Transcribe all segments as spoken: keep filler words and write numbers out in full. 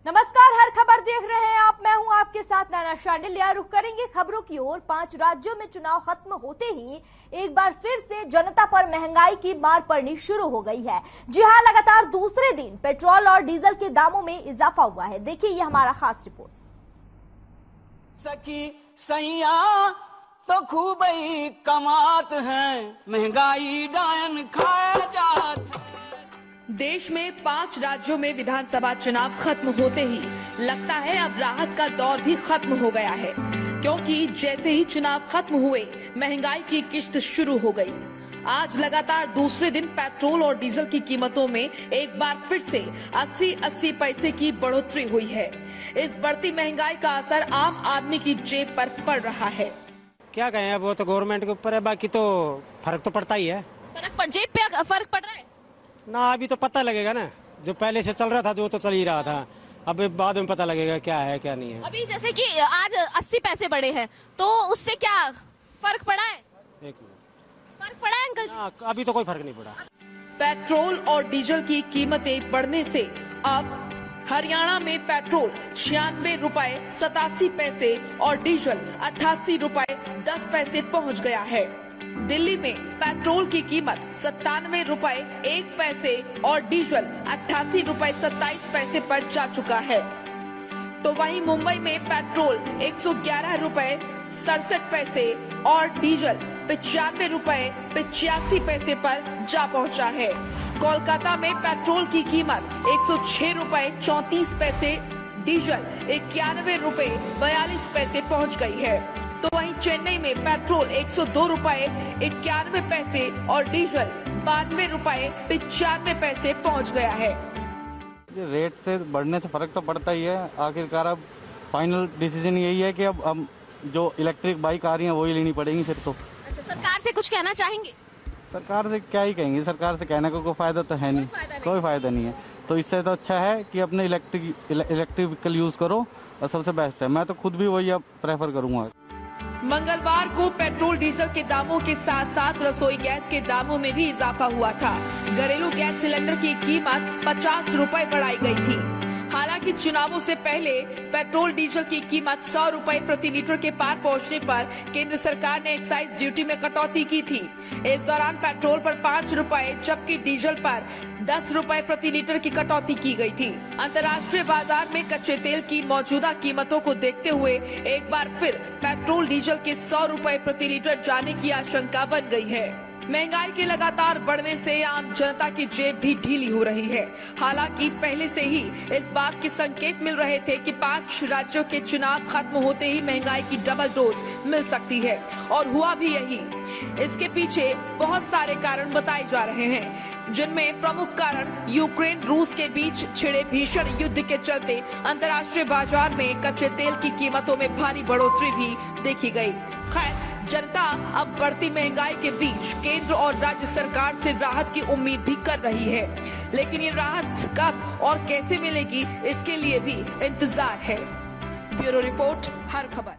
नमस्कार, हर खबर देख रहे हैं आप। मैं हूं आपके साथ नैना शांडिल्य। रुख करेंगे खबरों की ओर। पांच राज्यों में चुनाव खत्म होते ही एक बार फिर से जनता पर महंगाई की मार पड़नी शुरू हो गई है। जी हां, लगातार दूसरे दिन पेट्रोल और डीजल के दामों में इजाफा हुआ है। देखिए ये हमारा खास रिपोर्ट। सकी सैया तो खूब ही कमात है, महंगाई डायन खाया जात। देश में पांच राज्यों में विधानसभा चुनाव खत्म होते ही लगता है अब राहत का दौर भी खत्म हो गया है, क्योंकि जैसे ही चुनाव खत्म हुए महंगाई की किश्त शुरू हो गई। आज लगातार दूसरे दिन पेट्रोल और डीजल की कीमतों में एक बार फिर से अस्सी अस्सी पैसे की बढ़ोतरी हुई है। इस बढ़ती महंगाई का असर आम आदमी की जेब पर पड़ रहा है। क्या कहें, वो तो गवर्नमेंट के ऊपर है, बाकी तो फर्क तो पड़ता ही है। फर्क पड़ जेब पे फर्क पड़ रहा है ना, अभी तो पता लगेगा ना। जो पहले से चल रहा था जो तो चल ही रहा था, अब बाद में पता लगेगा क्या है क्या नहीं है। अभी जैसे कि आज अस्सी पैसे बढ़े हैं, तो उससे क्या फर्क पड़ा है? एक मिनट, फर्क पड़ा है अंकल जी? अभी तो कोई फर्क नहीं पड़ा। पेट्रोल और डीजल की कीमतें बढ़ने से अब हरियाणा में पेट्रोल छियानवे रुपए सतासी पैसे और डीजल अट्ठासी रुपए दस पैसे पहुंच गया है। दिल्ली में पेट्रोल की कीमत सत्तानवे रुपए एक पैसे और डीजल अट्ठासी रुपए सत्ताईस पैसे पर जा चुका है। तो वहीं मुंबई में पेट्रोल एक सौ ग्यारह रुपए सड़सठ पैसे और डीजल पचानवे रुपए पचासी पैसे पर जा पहुंचा है। कोलकाता में पेट्रोल की कीमत एक सौ छह रुपए चौंतीस पैसे, डीजल इक्यानवे रुपए बयालीस पैसे पहुंच गई है। तो वहीं चेन्नई में पेट्रोल एक सौ दो रुपए इक्यानवे पैसे और डीजल बानवे रुपए पचानवे पैसे पहुंच गया है। ये रेट से बढ़ने से फर्क तो पड़ता ही है। आखिरकार अब फाइनल डिसीजन यही है कि अब अब जो इलेक्ट्रिक बाइक आ रही है वही लेनी पड़ेगी फिर तो। अच्छा, सरकार से कुछ कहना चाहेंगे? सरकार से क्या ही कहेंगे, सरकार से कहने का कोई फायदा तो है नहीं, कोई फायदा नहीं है। तो इससे तो अच्छा है कि अपने इलेक्ट्रिक इलेक्ट्रिक व्हीकल यूज करो और सबसे बेस्ट है। मैं तो खुद भी वही अब प्रेफर करूंगा। मंगलवार को पेट्रोल डीजल के दामों के साथ साथ रसोई गैस के दामों में भी इजाफा हुआ था। घरेलू गैस सिलेंडर की कीमत पचास रुपए बढ़ाई गई थी। हालांकि चुनावों से पहले पेट्रोल डीजल की कीमत सौ रुपए प्रति लीटर के पार पहुंचने पर केंद्र सरकार ने एक्साइज ड्यूटी में कटौती की थी। इस दौरान पेट्रोल पर पाँच रुपए जबकि डीजल पर दस रुपए प्रति लीटर की कटौती की गई थी। अंतर्राष्ट्रीय बाजार में कच्चे तेल की मौजूदा कीमतों को देखते हुए एक बार फिर पेट्रोल डीजल के सौ रुपए प्रति लीटर जाने की आशंका बन गई है। महंगाई के लगातार बढ़ने से आम जनता की जेब भी ढीली हो रही है। हालांकि पहले से ही इस बात के संकेत मिल रहे थे कि पांच राज्यों के चुनाव खत्म होते ही महंगाई की डबल डोज मिल सकती है, और हुआ भी यही। इसके पीछे बहुत सारे कारण बताए जा रहे हैं, जिनमें प्रमुख कारण यूक्रेन रूस के बीच छिड़े भीषण युद्ध के चलते अंतर्राष्ट्रीय बाजार में कच्चे तेल की कीमतों में भारी बढ़ोतरी भी देखी गई। खैर, जनता अब बढ़ती महंगाई के बीच केंद्र और राज्य सरकार से राहत की उम्मीद भी कर रही है, लेकिन ये राहत कब और कैसे मिलेगी इसके लिए भी इंतजार है। ब्यूरो रिपोर्ट, हर खबर।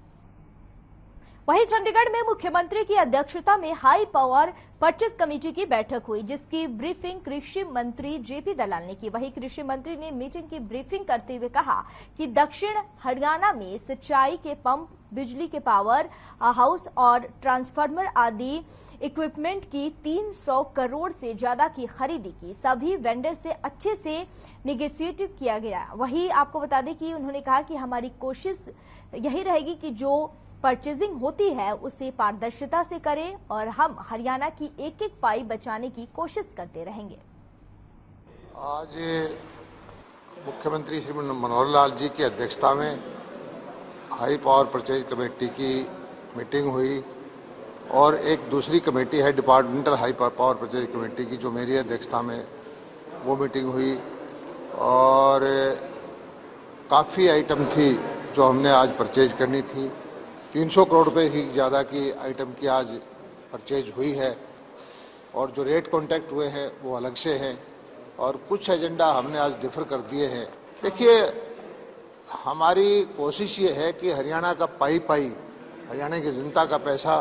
वहीं चंडीगढ़ में मुख्यमंत्री की अध्यक्षता में हाई पावर परचेज कमेटी की बैठक हुई, जिसकी ब्रीफिंग कृषि मंत्री जेपी दलाल ने की। वहीं कृषि मंत्री ने मीटिंग की ब्रीफिंग करते हुए कहा कि दक्षिण हरियाणा में सिंचाई के पंप, बिजली के पावर हाउस और ट्रांसफार्मर आदि इक्विपमेंट की तीन सौ करोड़ से ज्यादा की खरीदी की। सभी वेंडर से अच्छे से नेगोशिएट किया गया। वहीं आपको बता दें कि उन्होंने कहा कि हमारी कोशिश यही रहेगी कि जो परचेजिंग होती है उसे पारदर्शिता से करें और हम हरियाणा की एक एक पाई बचाने की कोशिश करते रहेंगे। आज मुख्यमंत्री श्री मनोहर लाल जी की अध्यक्षता में हाई पावर परचेज कमेटी की मीटिंग हुई, और एक दूसरी कमेटी है departmental high power purchase committee की, जो मेरी अध्यक्षता में वो मीटिंग हुई। और काफ़ी आइटम थी जो हमने आज परचेज करनी थी। तीन सौ करोड़ रुपए की ज़्यादा की आइटम की आज परचेज हुई है, और जो रेट कॉन्टैक्ट हुए हैं वो अलग से हैं, और कुछ एजेंडा हमने आज डिफर कर दिए हैं। देखिए, हमारी कोशिश ये है कि हरियाणा का पाई पाई, हरियाणा की जनता का पैसा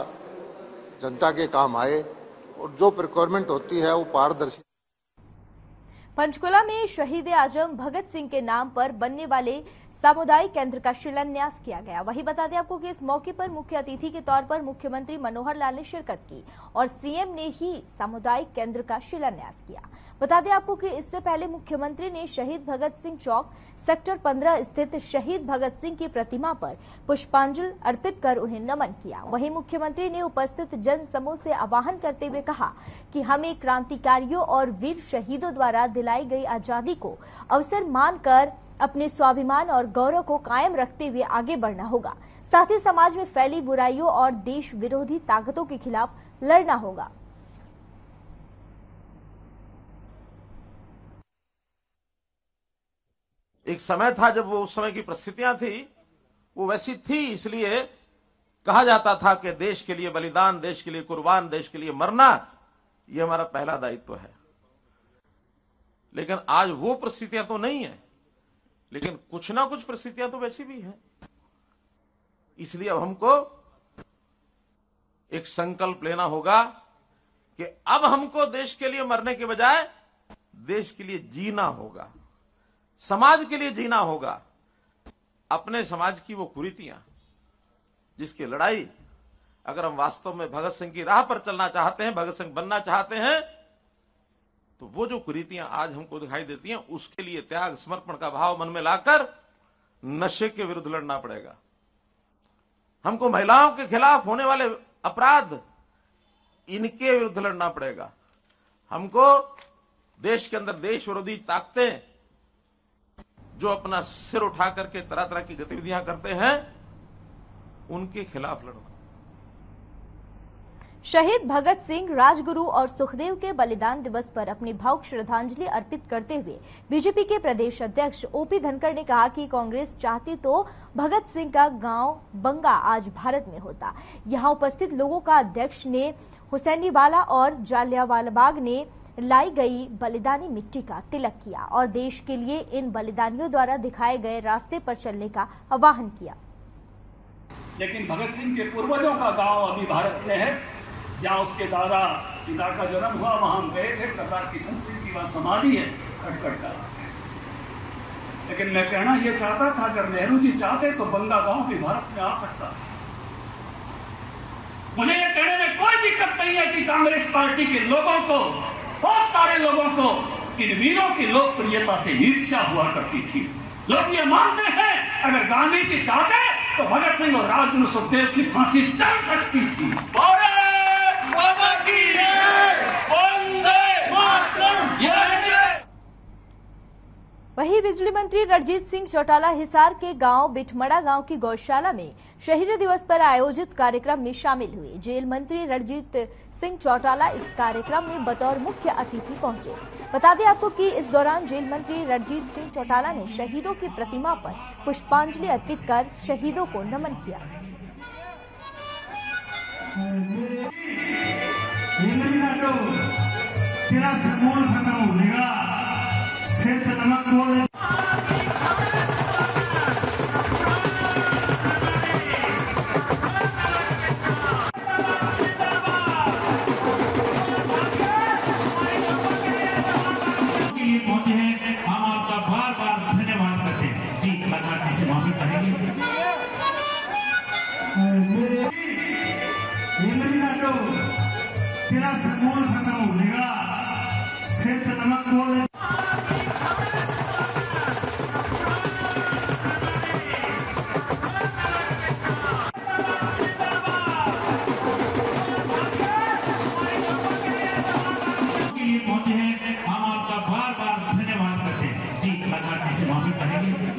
जनता के काम आए, और जो प्रिक्वायरमेंट होती है वो पारदर्शी पंचकुला में शहीद आजम भगत सिंह के नाम पर बनने वाले सामुदायिक केंद्र का शिलान्यास किया गया। वहीं बता दें आपको कि इस मौके पर मुख्य अतिथि के तौर पर मुख्यमंत्री मनोहर लाल ने शिरकत की और सीएम ने ही सामुदायिक केंद्र का शिलान्यास किया। बता दें आपको कि इससे पहले मुख्यमंत्री ने शहीद भगत सिंह चौक सेक्टर पंद्रह स्थित शहीद भगत सिंह की प्रतिमा पर पुष्पांजलि अर्पित कर उन्हें नमन किया। वहीं मुख्यमंत्री ने उपस्थित जन समूह से आह्वान करते हुए कहा कि हमें क्रांतिकारियों और वीर शहीदों द्वारा दिलाई गई आजादी को अवसर मानकर अपने स्वाभिमान और गौरव को कायम रखते हुए आगे बढ़ना होगा। साथ ही समाज में फैली बुराइयों और देश विरोधी ताकतों के खिलाफ लड़ना होगा। एक समय था जब वो उस समय की परिस्थितियां थी वो वैसी थी, इसलिए कहा जाता था कि देश के लिए बलिदान, देश के लिए कुर्बान, देश के लिए मरना, ये हमारा पहला दायित्व है। लेकिन आज वो परिस्थितियां तो नहीं है, लेकिन कुछ ना कुछ परिस्थितियां तो वैसी भी हैं। इसलिए अब हमको एक संकल्प लेना होगा कि अब हमको देश के लिए मरने के बजाय देश के लिए जीना होगा, समाज के लिए जीना होगा। अपने समाज की वो कुरीतियां जिसकी लड़ाई, अगर हम वास्तव में भगत सिंह की राह पर चलना चाहते हैं, भगत सिंह बनना चाहते हैं, तो वो जो कुरीतियां आज हमको दिखाई देती हैं, उसके लिए त्याग समर्पण का भाव मन में लाकर नशे के विरुद्ध लड़ना पड़ेगा। हमको महिलाओं के खिलाफ होने वाले अपराध, इनके विरुद्ध लड़ना पड़ेगा। हमको देश के अंदर देश विरोधी ताकतें जो अपना सिर उठा करके तरह तरह की गतिविधियां करते हैं, उनके खिलाफ लड़ना। शहीद भगत सिंह, राजगुरु और सुखदेव के बलिदान दिवस पर अपनी भावुक श्रद्धांजलि अर्पित करते हुए बीजेपी के प्रदेश अध्यक्ष ओपी धनखड़ ने कहा कि कांग्रेस चाहती तो भगत सिंह का गांव बंगा आज भारत में होता। यहां उपस्थित लोगों का अध्यक्ष ने हुसैनीवाला और जालियांवाला बाग ने लाई गई बलिदानी मिट्टी का तिलक किया और देश के लिए इन बलिदानियों द्वारा दिखाए गए रास्ते पर चलने का आह्वान किया। लेकिन भगत सिंह के पूर्वजों का गांव अभी भारत में है, जहां उसके दादा पिता का जन्म हुआ, वहां हम गए थे। सरदार किशन सिंह की वहां समाधि है, खटखट का। लेकिन मैं कहना यह चाहता था, अगर नेहरू जी चाहते तो बंगा गांव भी भारत में आ सकता। मुझे यह कहने में कोई दिक्कत नहीं है कि कांग्रेस पार्टी के लोगों को, बहुत सारे लोगों को इन वीरों की लोकप्रियता से ईर्ष्या हुआ करती थी। लोग ये मानते हैं अगर गांधी जी चाहते तो भगत सिंह और राजगुरु सुखदेव की फांसी टल सकती थी। वहीं बिजली मंत्री रणजीत सिंह चौटाला हिसार के गांव बिठमड़ा गांव की गौशाला में शहीद दिवस पर आयोजित कार्यक्रम में शामिल हुए। जेल मंत्री रणजीत सिंह चौटाला इस कार्यक्रम में बतौर मुख्य अतिथि पहुंचे। बता दें आपको कि इस दौरान जेल मंत्री रणजीत सिंह चौटाला ने शहीदों की प्रतिमा पर पुष्पांजलि अर्पित कर शहीदों को नमन किया। तेरा स्कूल खत्म हो गया, फिर तो नमक बोल। पहुंचे हैं, हम आपका बार बार धन्यवाद करते हैं। जी कलाकार जी से माफी करेंगे। तेरा स्कूल खत्म हो गया, फिर तो नमक बोल। पहुंचे हैं, हम आपका बार बार धन्यवाद करते हैं। जी कलाकार जी से माफी करेंगे।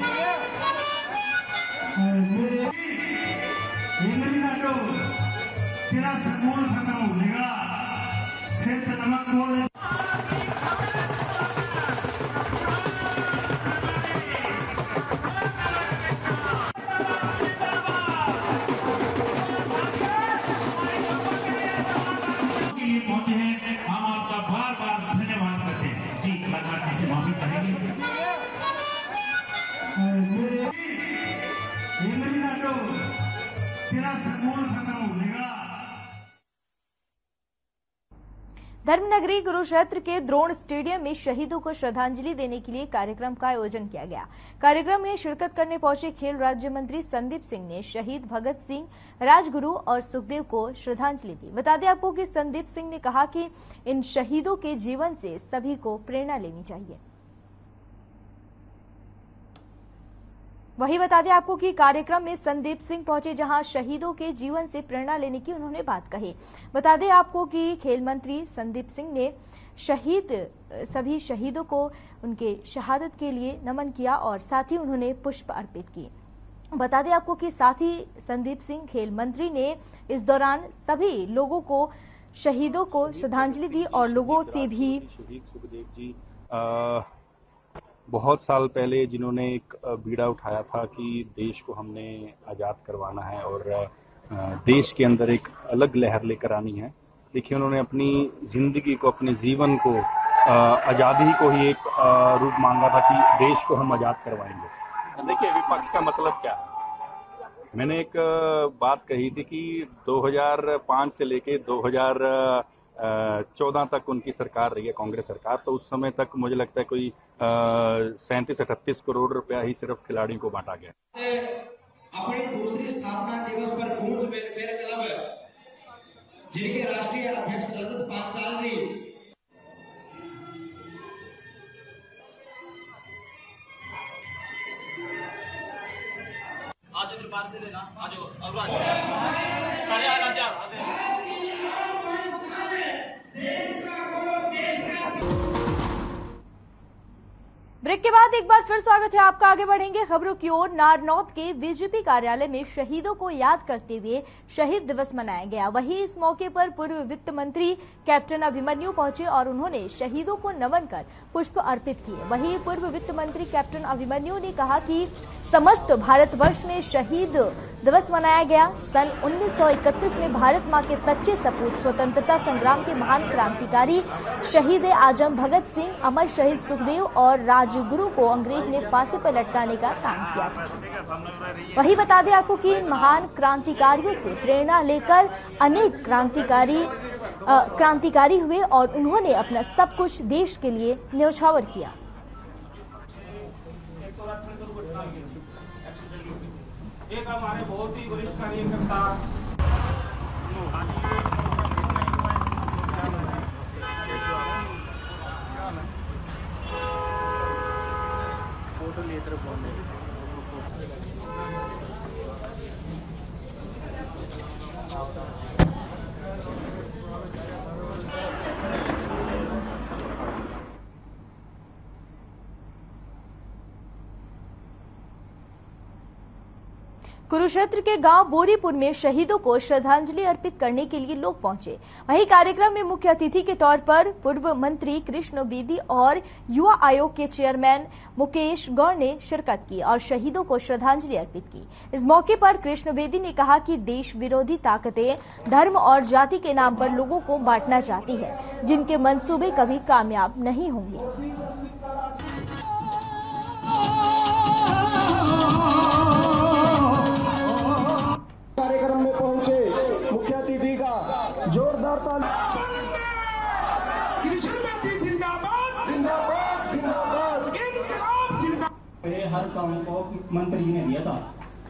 तेरा स्कूल खत्म हो गया, फिर तो नमक बोल। पहुंचे हैं, हम आपका बार बार धन्यवाद करते हैं। जी कलाकार जी से माफी करेंगे। तेरा स्कूल खत्म हो गया। धर्मनगरी कुरुक्षेत्र के द्रोण स्टेडियम में शहीदों को श्रद्धांजलि देने के लिए कार्यक्रम का आयोजन किया गया। कार्यक्रम में शिरकत करने पहुंचे खेल राज्य मंत्री संदीप सिंह ने शहीद भगत सिंह, राजगुरु और सुखदेव को श्रद्धांजलि दी। बता दें आपको कि संदीप सिंह ने कहा कि इन शहीदों के जीवन से सभी को प्रेरणा लेनी चाहिए। वही बता दें आपको कि कार्यक्रम में संदीप सिंह पहुंचे, जहां शहीदों के जीवन से प्रेरणा लेने की उन्होंने बात कही। बता दें आपको कि खेल मंत्री संदीप सिंह ने शहीद सभी शहीदों को उनके शहादत के लिए नमन किया और साथ ही उन्होंने पुष्प अर्पित किए। बता दें आपको कि साथ ही संदीप सिंह खेल मंत्री ने इस दौरान सभी लोगों को शहीदों को श्रद्धांजलि दी और लोगों से भी शहीद सुखदेव जी आ... बहुत साल पहले जिन्होंने एक बीड़ा उठाया था कि देश को हमने आज़ाद करवाना है और देश के अंदर एक अलग लहर लेकर आनी है। देखिए, उन्होंने अपनी ज़िंदगी को, अपने जीवन को, आज़ादी को ही एक रूप मांगा था कि देश को हम आज़ाद करवाएंगे। देखिए, विपक्ष का मतलब क्या है। मैंने एक बात कही थी कि दो हज़ार पाँच से लेके दो हज़ार चौदह तक उनकी सरकार रही है, कांग्रेस सरकार। तो उस समय तक मुझे लगता है कोई सैंतीस अठतीस करोड़ रुपया ही सिर्फ खिलाड़ियों को बांटा गया। अपनी दूसरी स्थापना दिवस पर गूंज वेलफेयर क्लब जिनके राष्ट्रीय अध्यक्ष रजत पांचाल जी आज बात दे देना आज ब्रेक के बाद एक बार फिर स्वागत है आपका। आगे बढ़ेंगे खबरों की ओर। नारनौत के बीजेपी कार्यालय में शहीदों को याद करते हुए शहीद दिवस मनाया गया। वहीं इस मौके पर पूर्व वित्त मंत्री कैप्टन अभिमन्यु पहुंचे और उन्होंने शहीदों को नमन कर पुष्प अर्पित किए। वहीं पूर्व वित्त मंत्री कैप्टन अभिमन्यु ने कहा कि समस्त भारतवर्ष में शहीद दिवस मनाया गया। सन उन्नीस सौ इकतीस में भारत मां के सच्चे सपूत, स्वतंत्रता संग्राम के महान क्रांतिकारी शहीद आजम भगत सिंह, अमर शहीद सुखदेव और राजगुरु को अंग्रेज ने फांसी पर लटकाने का काम किया था। वही बता दें आपको कि महान क्रांतिकारियों से प्रेरणा लेकर अनेक क्रांतिकारी क्रांतिकारी हुए और उन्होंने अपना सब कुछ देश के लिए न्यौछावर किया। एक हमारे बहुत ही वरिष्ठ कार्यकर्ता फोटो लेकर बोलने कुरुक्षेत्र के गांव बोरीपुर में शहीदों को श्रद्धांजलि अर्पित करने के लिए लोग पहुंचे। वहीं कार्यक्रम में मुख्य अतिथि के तौर पर पूर्व मंत्री कृष्ण बेदी और युवा आयोग के चेयरमैन मुकेश गौड़ ने शिरकत की और शहीदों को श्रद्धांजलि अर्पित की। इस मौके पर कृष्ण बेदी ने कहा कि देश विरोधी ताकतें धर्म और जाति के नाम पर लोगों को बांटना चाहती है, जिनके मंसूबे कभी कामयाब नहीं होंगे। कार्यक्रम में पहुंचे मुख्य अतिथि का जोरदार ताली। जिंदाबाद जिंदाबाद जिंदाबाद इनकलाब जिंदाबाद। हर काम को मंत्री जी ने दिया था।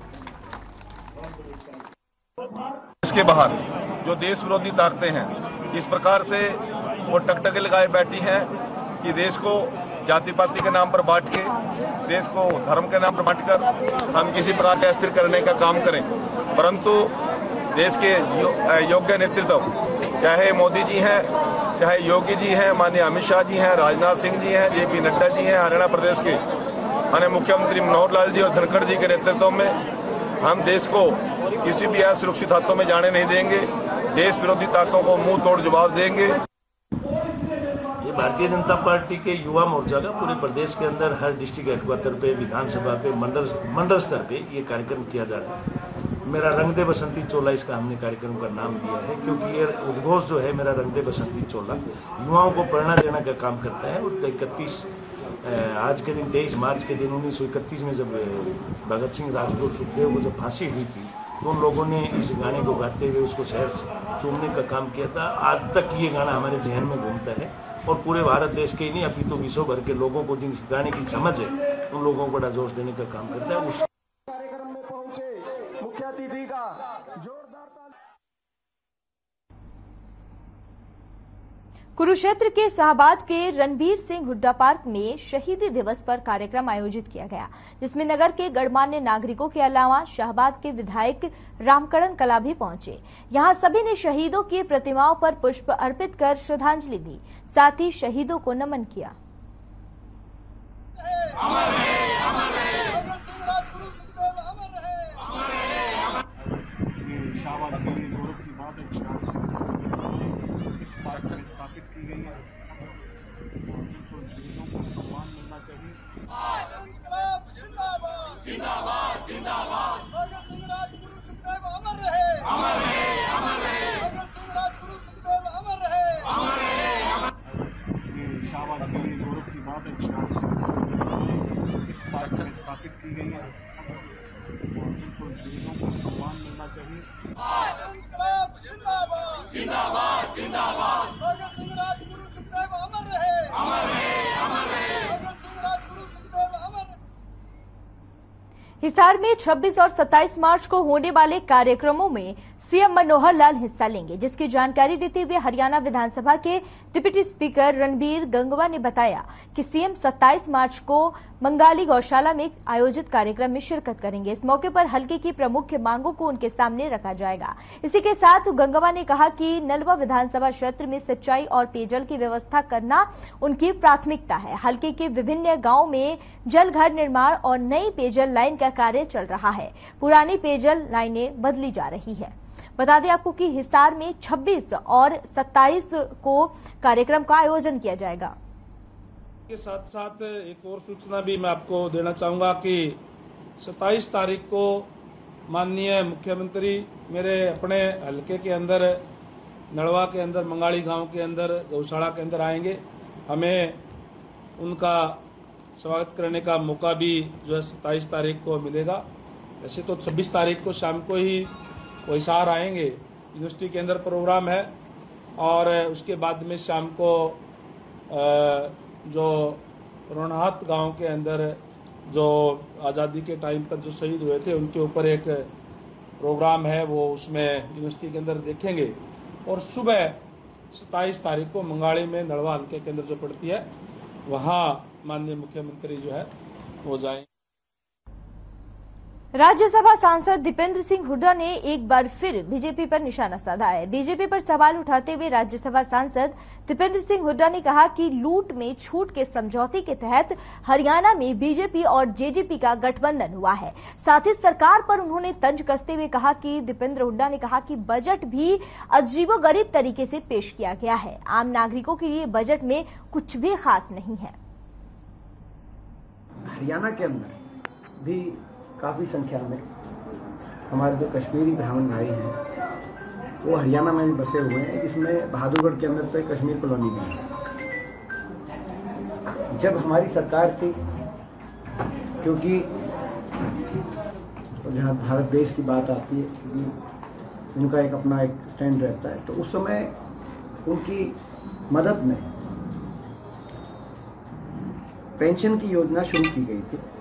इसके बाहर जो देश विरोधी ताकतें हैं, इस प्रकार से वो टकटके लगाए बैठी हैं कि देश को जाति पाति के नाम पर बांट के, देश को धर्म के नाम पर बांटकर हम किसी प्रकार से अस्थिर करने का काम करें। परंतु देश के यो, योग्य नेतृत्व, चाहे मोदी जी हैं, चाहे योगी जी हैं, माननीय अमित शाह जी हैं, राजनाथ सिंह जी हैं, जेपी नड्डा जी हैं, हरियाणा प्रदेश के माननीय मुख्यमंत्री मनोहर लाल जी और धनखड़ जी के नेतृत्व में हम देश को किसी भी असुरक्षित हाथों में जाने नहीं देंगे। देश विरोधी ताकतों को मुंह तोड़ जवाब देंगे। ये भारतीय जनता पार्टी के युवा मोर्चा का पूरे प्रदेश के अंदर हर डिस्ट्रिक्ट हेडक्वार्टर पे, विधानसभा पे, मंडल मंडल स्तर पे ये कार्यक्रम किया जा रहा है। मेरा रंग दे बसंती चोला इसका हमने कार्यक्रम का नाम दिया है, क्योंकि ये उद्घोष जो है मेरा रंग दे बसंती चोला युवाओं को प्रेरणा देने का काम करता है। और इकतीस आज के दिन तेईस मार्च के दिन उन्नीस सौ इकतीस में जब भगत सिंह, राजगुरु, सुखदेव को जब फांसी हुई थी, तो उन लोगों ने इस गाने को गाते हुए उसको शहर से चूमने का काम किया था। आज तक ये गाना हमारे जहन में घूमता है और पूरे भारत देश के ही नहीं, अभी तो विश्व भर के लोगों को जिन गाने की समझ है उन लोगों को बड़ा जोश देने का काम करता है। उस कार्यक्रम में पहुंचे मुख्य अतिथि का जोरदार कुरुक्षेत्र के शाहबाद के रणबीर सिंह हुड्डा पार्क में शहीदी दिवस पर कार्यक्रम आयोजित किया गया, जिसमें नगर के गणमान्य नागरिकों के अलावा शाहबाद के विधायक रामकरण कला भी पहुंचे। यहां सभी ने शहीदों की प्रतिमाओं पर पुष्प अर्पित कर श्रद्धांजलि दी, साथ ही शहीदों को नमन किया। अमर है, अमर है, भगत सिंह, राजगुरु, सुखदेव अमर रहे, अमर है, अमर। ये शाहबाद के लिए गौरव की बात है, इस पार्क में स्थापित की गई है तो शहीदों को सम्मान मिलना चाहिए। इंकलाब जिंदाबाद, जिंदाबाद, जिंदाबाद। भगत सिंह, राजगुरु, सुखदेव अमर रहे, अमर है, अमर है। भगत सिंह, राजगुरु, सुखदेव अमर रहे, अमर है, अमर। ये शाहबाद के लिए गौरव की बात है, इस पार्क में स्थापित की गई है तो शहीदों को सम्मान मिलना चाहिए। इंकलाब जिंदाबाद, जिंदाबाद, जिंदाबाद। भगत सिंह, राजगुरु, सुखदेव अमर रहे, अमर है, अमर है। भगत सिंह, राजगुरु, सुखदेव अमर। हिसार में छब्बीस और सत्ताईस मार्च को होने वाले कार्यक्रमों में सीएम मनोहर लाल हिस्सा लेंगे, जिसकी जानकारी देते हुए हरियाणा विधानसभा के डिप्टी स्पीकर रणबीर गंगवा ने बताया कि सीएम सत्ताईस मार्च को मंगाली गौशाला में आयोजित कार्यक्रम में शिरकत करेंगे। इस मौके पर हल्के की प्रमुख मांगों को उनके सामने रखा जाएगा। इसी के साथ गंगवा ने कहा कि नलवा विधानसभा क्षेत्र में सिंचाई और पेयजल की व्यवस्था करना उनकी प्राथमिकता है। हल्के के विभिन्न गांवों में जल घर निर्माण और नई पेयजल लाइन का कार्य चल रहा है। पुरानी पेयजल लाइनें बदली जा रही है। बता दें आपको कि हिसार में छब्बीस और सत्ताईस को कार्यक्रम का आयोजन किया जाएगा। के साथ साथ एक और सूचना भी मैं आपको देना चाहूँगा कि सत्ताईस तारीख को माननीय मुख्यमंत्री मेरे अपने हलके के अंदर नड़वा के अंदर मंगाड़ी गांव के अंदर गौशाला के अंदर आएंगे। हमें उनका स्वागत करने का मौका भी जो है सत्ताईस तारीख को मिलेगा। वैसे तो छब्बीस तारीख को शाम को ही वो हिसार आएंगे, यूनिवर्सिटी के अंदर प्रोग्राम है और उसके बाद में शाम को आ, जो रोनहात गांव के अंदर जो आज़ादी के टाइम पर जो शहीद हुए थे उनके ऊपर एक प्रोग्राम है, वो उसमें यूनिवर्सिटी के अंदर देखेंगे। और सुबह सत्ताईस तारीख को मंगाड़ी में नड़वा हल्के के अंदर जो पड़ती है वहाँ माननीय मुख्यमंत्री जो है वो जाएंगे। राज्यसभा सांसद दीपेंद्र सिंह हुड्डा ने एक बार फिर बीजेपी पर निशाना साधा है। बीजेपी पर सवाल उठाते हुए राज्यसभा सांसद दीपेंद्र सिंह हुड्डा ने कहा कि लूट में छूट के समझौते के तहत हरियाणा में बीजेपी और जेजेपी का गठबंधन हुआ है। साथ ही सरकार पर उन्होंने तंज कसते हुए कहा कि दीपेंद्र हुड्डा ने कहा कि बजट भी अजीबोगरीब तरीके से पेश किया गया है। आम नागरिकों के लिए बजट में कुछ भी खास नहीं है। हरियाणा के अंदर भी काफ़ी संख्या में हमारे जो कश्मीरी ब्राह्मण भाई हैं वो हरियाणा में भी बसे हुए हैं, जिसमें बहादुरगढ़ के अंदर तो कश्मीर कॉलोनी भी है। जब हमारी सरकार थी, क्योंकि जहाँ भारत देश की बात आती है उनका एक अपना एक स्टैंड रहता है, तो उस समय उनकी मदद में पेंशन की योजना शुरू की गई थी,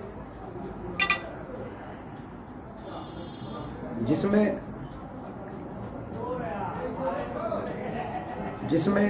जिसमें जिसमें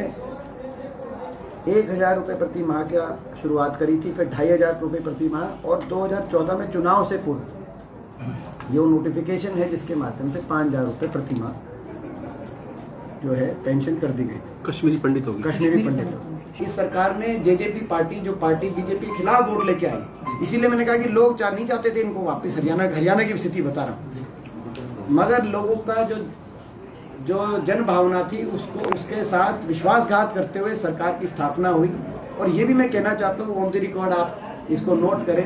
एक हजार रुपये प्रति माह का शुरुआत करी थी, फिर ढाई हजार रुपये प्रति माह, और दो हजार चौदह में चुनाव से पूर्व ये नोटिफिकेशन है जिसके माध्यम से पाँच हजार रुपये प्रति माह जो है पेंशन कर दी गई थी। कश्मीरी पंडित हो गए। कश्मीरी पंडित हो गए। इस सरकार ने जेजेपी पार्टी जो पार्टी बीजेपी के खिलाफ वोट लेके आई, इसीलिए मैंने कहा कि लोग चाह नहीं चाहते थे इनको वापस। हरियाणा हरियाणा की स्थिति बता रहा हूँ, मगर लोगों का जो जो जन भावना थी उसको उसके साथ विश्वासघात करते हुए सरकार की स्थापना हुई। और ये भी मैं कहना चाहता हूँ, ऑन द रिकॉर्ड आप इसको नोट करें,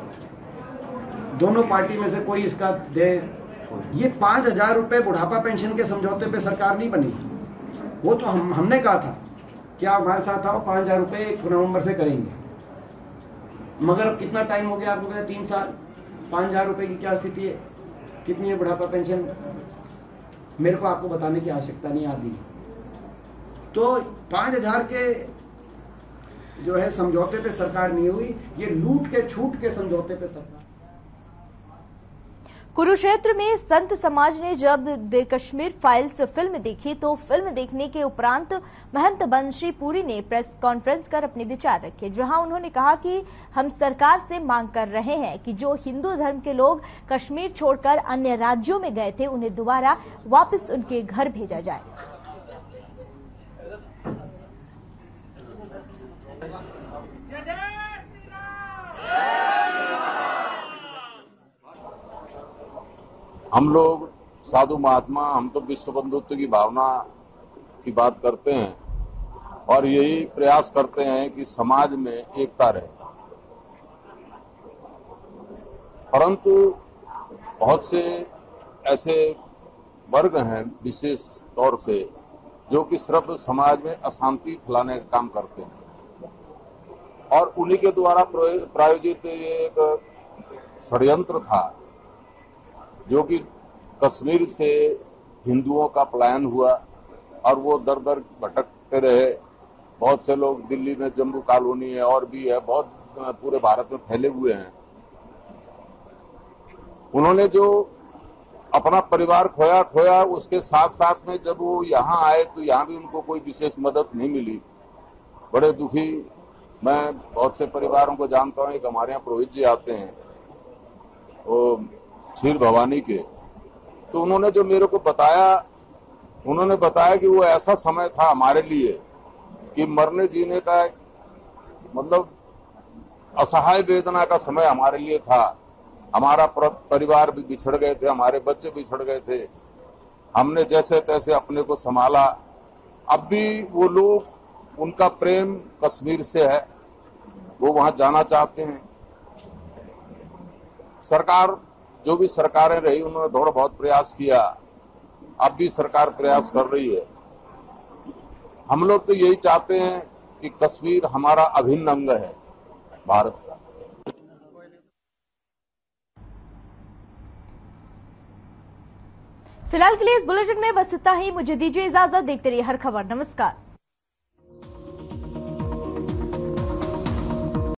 दोनों पार्टी में से कोई इसका दे। ये पांच हजार रुपए बुढ़ापा पेंशन के समझौते पे सरकार नहीं बनी, वो तो हम हमने कहा था कि आप हमारे साथ आओ, पांच हजार रुपए एक नवंबर से करेंगे। मगर अब कितना टाइम हो गया आपको पता है, तीन साल, पांच हजार रुपए की क्या स्थिति है कितनी है बुढ़ापा पेंशन, मेरे को आपको बताने की आवश्यकता नहीं आती। तो पांच हजार के जो है समझौते पे सरकार नहीं हुई, ये लूट के छूट के समझौते पे सरकार। कुरुक्षेत्र में संत समाज ने जब द कश्मीर फाइल्स फिल्म देखी तो फिल्म देखने के उपरांत महंत बंशी पुरी ने प्रेस कॉन्फ्रेंस कर अपने विचार रखे, जहां उन्होंने कहा कि हम सरकार से मांग कर रहे हैं कि जो हिंदू धर्म के लोग कश्मीर छोड़कर अन्य राज्यों में गए थे उन्हें दोबारा वापस उनके घर भेजा जाए। हम लोग साधु महात्मा, हम तो विश्व बंधुत्व की भावना की बात करते हैं और यही प्रयास करते हैं कि समाज में एकता रहे, परंतु बहुत से ऐसे वर्ग हैं विशेष तौर से जो कि सिर्फ समाज में अशांति फैलाने का काम करते हैं और उन्हीं के द्वारा प्रायोजित ये एक षड्यंत्र था जो कि कश्मीर से हिंदुओं का पलायन हुआ और वो दर दर भटकते रहे। बहुत से लोग दिल्ली में जम्मू कॉलोनी है और भी है, बहुत पूरे भारत में फैले हुए हैं। उन्होंने जो अपना परिवार खोया खोया उसके साथ साथ में जब वो यहाँ आए तो यहाँ भी उनको कोई विशेष मदद नहीं मिली। बड़े दुखी मैं बहुत से परिवारों को जानता हूँ। एक हमारे यहाँ पुरोहित जी आते हैं वो क्षीर भवानी के, तो उन्होंने जो मेरे को बताया, उन्होंने बताया कि वो ऐसा समय था हमारे लिए कि मरने जीने का मतलब असहाय वेदना का समय हमारे लिए था। हमारा परिवार भी बिछड़ गए थे, हमारे बच्चे बिछड़ गए थे, हमने जैसे तैसे अपने को संभाला। अब भी वो लोग, उनका प्रेम कश्मीर से है, वो वहां जाना चाहते हैं। सरकार, जो भी सरकारें रही उन्होंने थोड़ा बहुत प्रयास किया, अब भी सरकार प्रयास कर रही है। हम लोग तो यही चाहते हैं कि कश्मीर हमारा अभिन्न अंग है भारत का। फिलहाल के लिए इस बुलेटिन में बस इतना ही। मुझे दीजिए इजाजत। देखते रहिए हर खबर। नमस्कार।